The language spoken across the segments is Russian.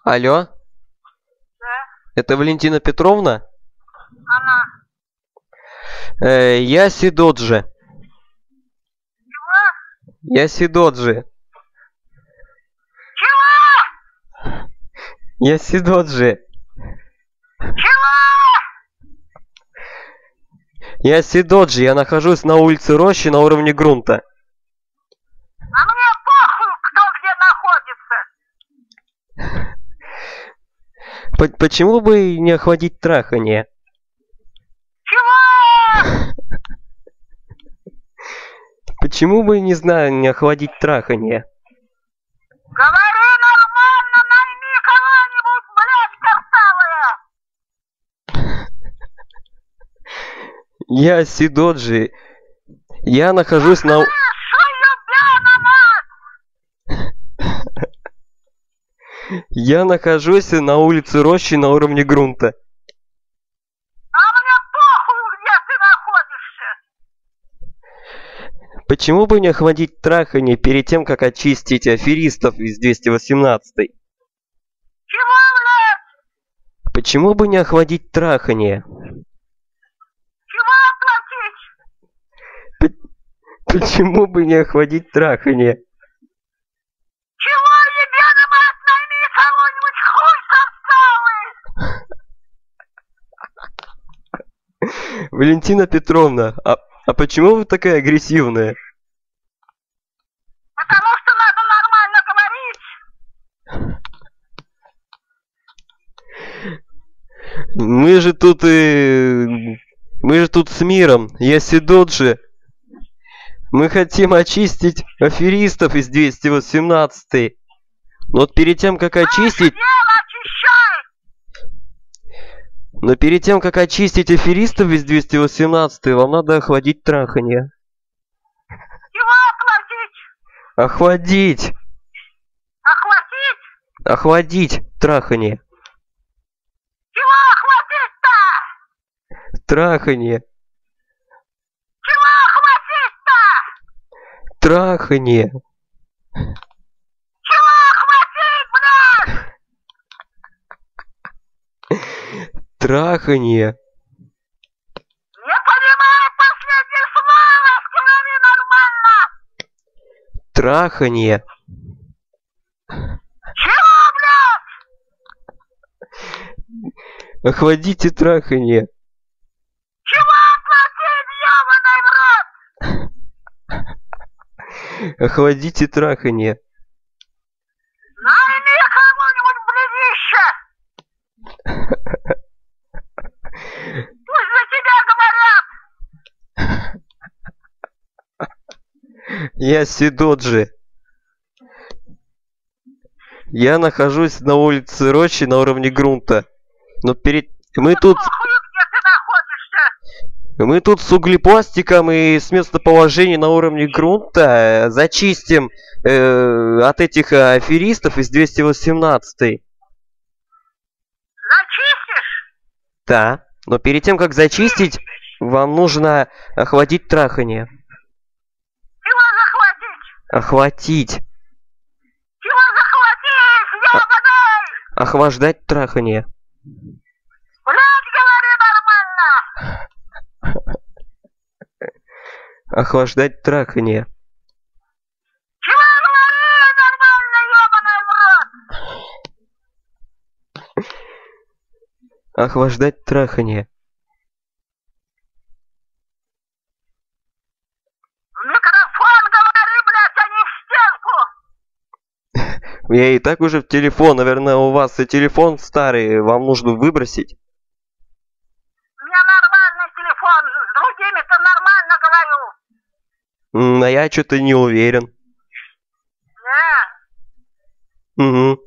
Алло, Да, это Валентина Петровна? она. Я Сидоджи. Чего? Я Сидоджи. Чего? Я Сидоджи. Чего? Я Сидоджи. Я нахожусь на улице Рощи на уровне грунта. А мне похуй, кто где находится. Почему бы не охватить трахание? Чего? Почему бы, не знаю, не охватить трахание? Говори нормально, найми кого-нибудь, блядь, картавая. Я Сидоджи. Я нахожусь на... Я нахожусь на улице Рощи на уровне грунта. А мне похуй, где ты находишься. Почему бы не охватить трахание перед тем, как очистить аферистов из 218-й? Чего, блядь? Почему бы не охватить трахание? Чего оплатить? Почему бы не охватить трахание? Чего, ебаный мать, найми кого-нибудь, хуй сосалый. Валентина Петровна, а почему вы такая агрессивная? Потому что надо нормально говорить. Мы же тут с миром. Я Сидоджи. Мы хотим очистить аферистов из 218-й. Но вот перед тем, как очистить... Но перед тем, как очистить аферистов из 218-й, вам надо охладить трахание. Чего оплатить? Охладить! Охватить? Охладить трахание. Чего охватить-то? Трахание. Чего охватить-то? Трахание. Чего охватить, блядь? Трахание. Не понимаю последнее слово, скажи нормально. Трахание. Чего, блядь? Охладите трахание. Чего оплатить, ёбаный в рот? Охладите трахание. Найми кого-нибудь, блядище. Пусть за тебя говорят. Я Сидоджи. Я нахожусь на улице Рощи на уровне грунта. Но Мы тут с углепластиком и с местоположения на уровне грунта зачистим от этих аферистов из 218-й. Зачистишь? Да. Но перед тем, как зачистить, вам нужно охватить трахание. Чего захватить? Охватить. Чего захватить, ёбаный? Охлаждать трахание. Блядь, говори нормально. Охлаждать трахание. Чего говори нормально, ёбаный в рот? Охлаждать трахание. В микрофон говори, блядь, а не в стенку. Я и так уже в телефон. Наверное, у вас и телефон старый. Вам нужно выбросить. У меня нормальный телефон. С другими-то нормально говорю. А я что-то не уверен. Не. Угу.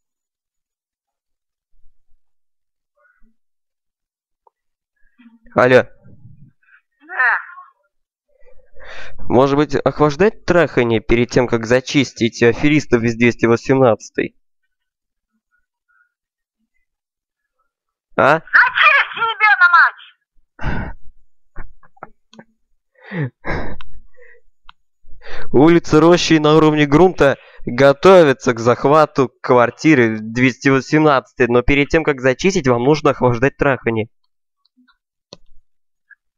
Алло. Не. Может быть, охлаждать трахание перед тем, как зачистить аферистов из 218-й? А? Зачисть себе на мать. Улица Рощи на уровне грунта готовиться к захвату квартиры 218, но перед тем, как зачистить, вам нужно охлаждать трахани.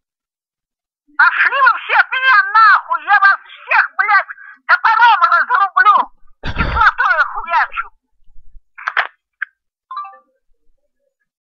Пошли вы все от меня нахуй! Я вас всех, блядь, топором разрубаю!